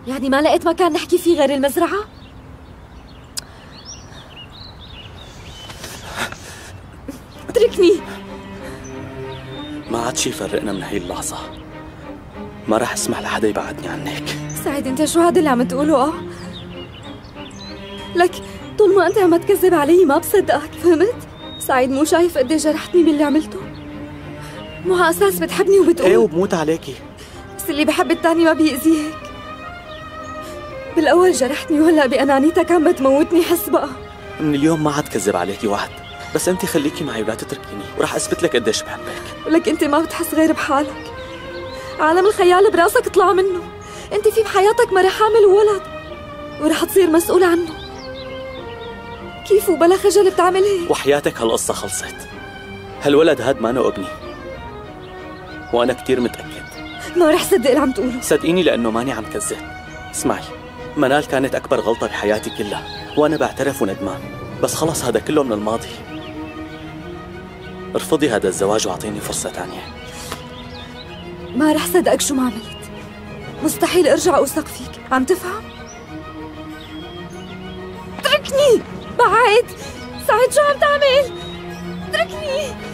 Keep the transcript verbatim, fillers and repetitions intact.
يعني ما لقيت مكان نحكي فيه غير المزرعة؟ اتركني. ما عاد شي يفرقنا من هي اللحظة. ما رح اسمح لحدا يبعدني عنك. سعيد انت شو هذا اللي عم تقوله؟ اه لك طول ما انت عم تكذب علي ما بصدقك، فهمت؟ سعيد مو شايف قد ايه جرحتني باللي عملته؟ مو على اساس بتحبني وبتقول ايه وبموت عليكي، بس اللي بحب التاني ما بيأذيه هيك. بالاول جرحتني وهلا بأنانيتك عم بتموتني. حس بقى من اليوم ما عاد كذب عليكي وعد، بس انت خليكي معي ولا تتركيني وراح اثبت لك قديش بحبك. ولك انت ما بتحس غير بحالك، عالم الخيال براسك اطلع منه. انت في بحياتك مرة حامل ولد ورح تصير مسؤول عنه. كيف وبلا خجل بتعمل هيك؟ وحياتك هالقصة خلصت. هالولد هاد مانو ابني، وانا كتير متأكد. ما رح صدق اللي عم تقوله. صدقيني لانه ماني عم كذب. اسمعي، منال كانت اكبر غلطة بحياتي كلها، وانا بعترف وندمان، بس خلص هذا كله من الماضي. ارفضي هذا الزواج واعطيني فرصة تانية. ما رح صدقك شو ما عملت. مستحيل ارجع اوثق فيك، عم تفهم؟ اتركني. بعد سعيد شو عم تعمل؟ اتركني.